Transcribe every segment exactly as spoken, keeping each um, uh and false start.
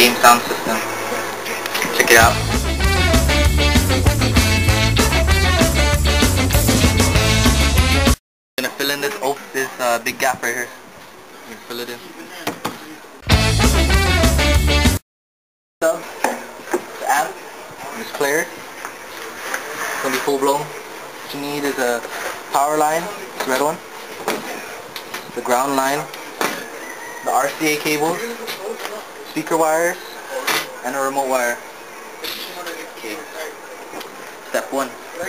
game sound system. Check it out. I'm gonna fill in this oh, this uh, big gap right here. I'm gonna fill it in. Sub, the amp, this player. It's gonna be full blown. What you need is a power line, this red one, the ground line, the R C A cables, speaker wires, and a remote wire. Okay. Step one.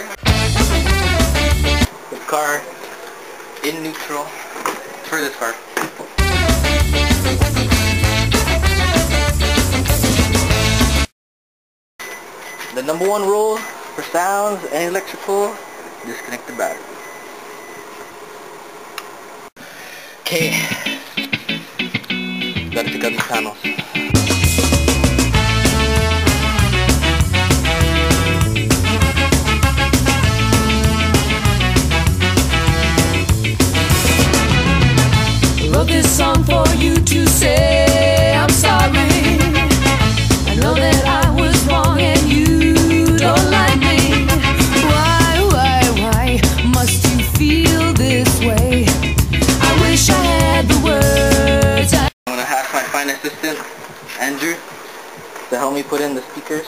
The car in neutral for this car. The number one rule for sounds and electrical, disconnect the battery. Okay. Gotta take out these panels. Wrote this song for you to say I'm sorry. I know that I was wrong and you don't like me. Why, why, why must you feel this way? I wish I had the words. I I'm gonna ask my fine assistant, Andrew, to help me put in the speakers.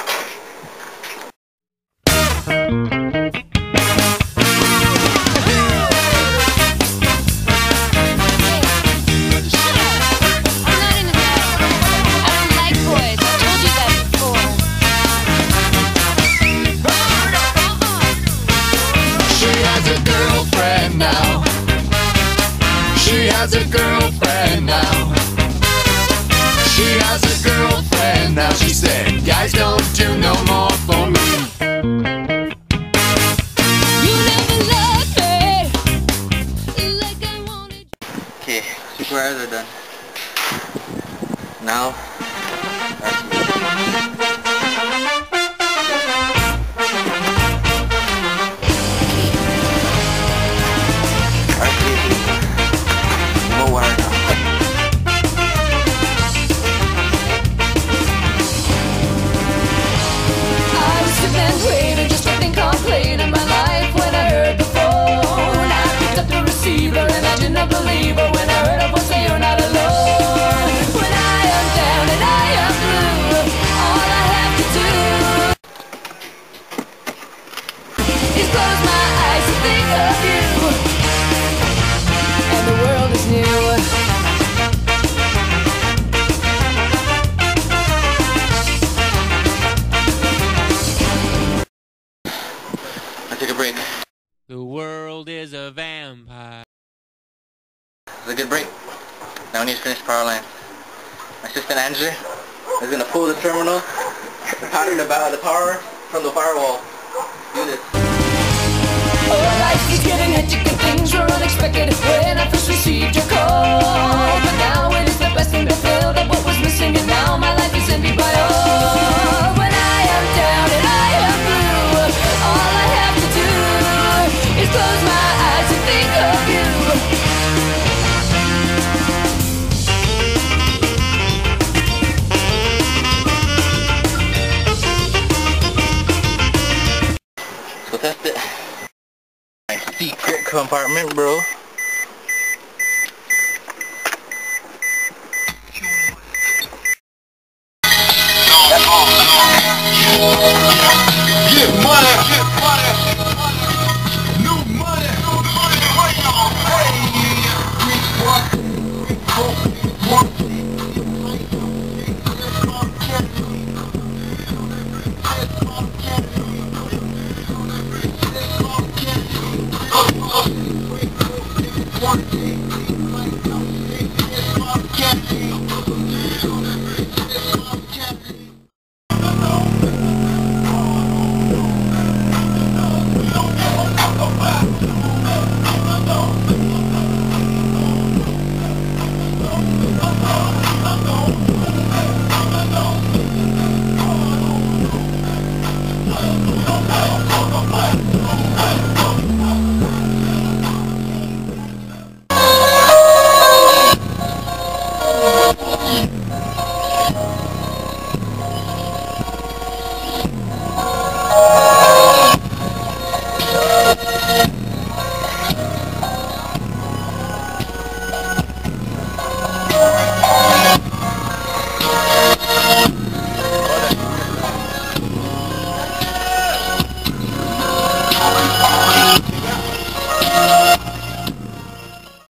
She has a girlfriend now. She has a girlfriend now. She said, guys don't do no more for me. You never loved me like I wanted. Okay, speaker wires are done. Now, take a break. The world is a vampire. It's a good break. Now we need to finish the power line. My assistant Andrew is going to pull the terminal, powder the, the power from the firewall. Do this. Oh, life is getting hectic and things were unexpected when I first received your call. But now it is the best thing to fill that what was missing, and now my life is envied by all. When I am down and I am blue, all I have to do is close my eyes and think of you. So test it. My secret compartment, bro.